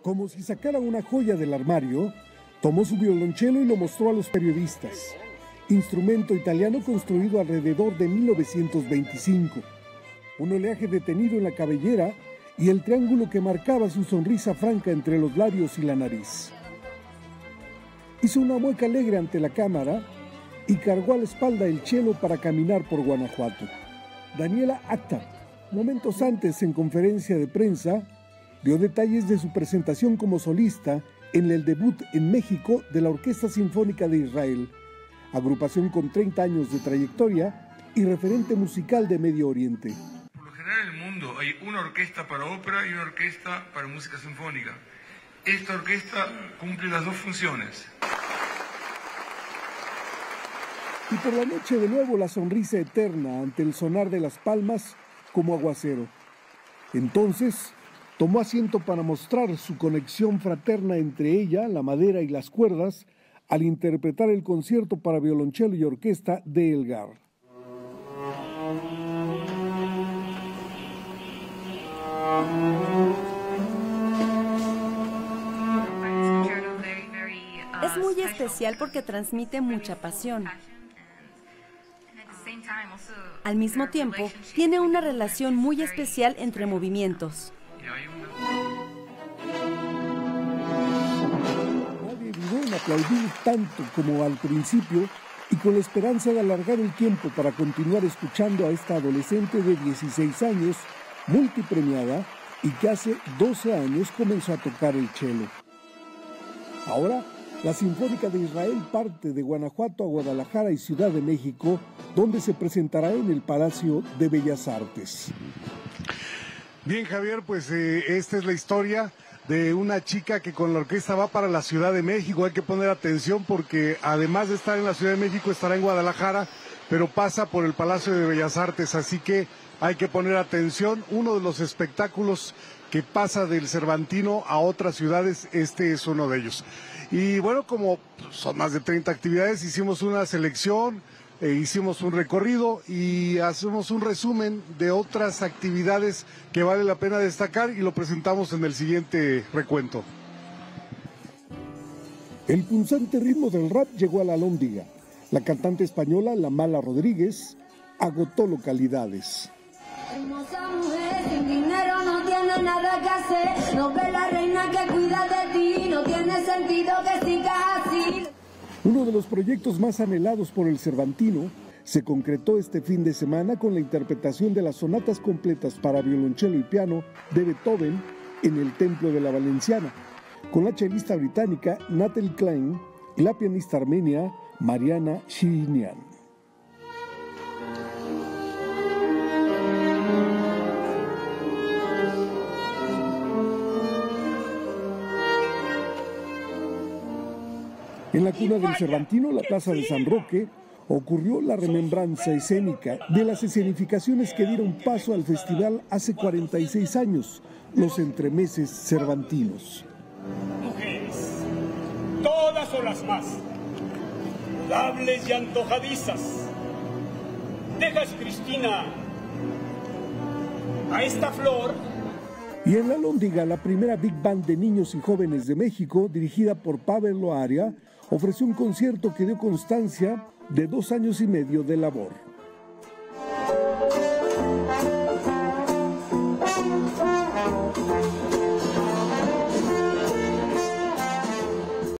Como si sacara una joya del armario, tomó su violonchelo y lo mostró a los periodistas. Instrumento italiano construido alrededor de 1925. Un oleaje detenido en la cabellera y el triángulo que marcaba su sonrisa franca entre los labios y la nariz. Hizo una mueca alegre ante la cámara y cargó a la espalda el cello para caminar por Guanajuato. Daniela Atta, momentos antes en conferencia de prensa, dio detalles de su presentación como solista en el debut en México de la Orquesta Sinfónica de Israel, agrupación con 30 años de trayectoria y referente musical de Medio Oriente. Por lo general en el mundo hay una orquesta para ópera y una orquesta para música sinfónica. Esta orquesta cumple las dos funciones. Y por la noche de nuevo la sonrisa eterna ante el sonar de las palmas como aguacero. Entonces tomó asiento para mostrar su conexión fraterna entre ella, la madera y las cuerdas, al interpretar el concierto para violonchelo y orquesta de Elgar. Es muy especial porque transmite mucha pasión. Al mismo tiempo, tiene una relación muy especial entre movimientos. Nadie dudó en aplaudir tanto como al principio y con la esperanza de alargar el tiempo para continuar escuchando a esta adolescente de 16 años, multipremiada, y que hace 12 años comenzó a tocar el cello. Ahora, la Sinfónica de Israel parte de Guanajuato a Guadalajara y Ciudad de México, donde se presentará en el Palacio de Bellas Artes. Bien, Javier, pues esta es la historia de una chica que con la orquesta va para la Ciudad de México. Hay que poner atención porque además de estar en la Ciudad de México estará en Guadalajara, pero pasa por el Palacio de Bellas Artes, así que hay que poner atención. Uno de los espectáculos que pasa del Cervantino a otras ciudades, este es uno de ellos. Y bueno, como son más de 30 actividades, hicimos una selección, hicimos un recorrido y hacemos un resumen de otras actividades que vale la pena destacar y lo presentamos en el siguiente recuento. El punzante ritmo del rap llegó a la Alhóndiga. La cantante española La Mala Rodríguez agotó localidades. Hermosa mujer sin dinero no tiene nada que hacer, no ve la reina que cuida de ti, no tiene sentido que sigas así. Uno de los proyectos más anhelados por el Cervantino se concretó este fin de semana con la interpretación de las sonatas completas para violonchelo y piano de Beethoven en el Templo de la Valenciana, con la chelista británica Natalie Klein y la pianista armenia Mariana Shirinian. En la cuna del Cervantino, la plaza de San Roque, ocurrió la remembranza escénica de las escenificaciones que dieron paso al festival hace 46 años, los entremeses cervantinos. Mujeres, todas o las más, dudables y antojadizas, dejas, Cristina, a esta flor. Y en la Alhóndiga, la primera Big Band de niños y jóvenes de México, dirigida por Pavel Loaria, ofreció un concierto que dio constancia de 2 años y medio de labor.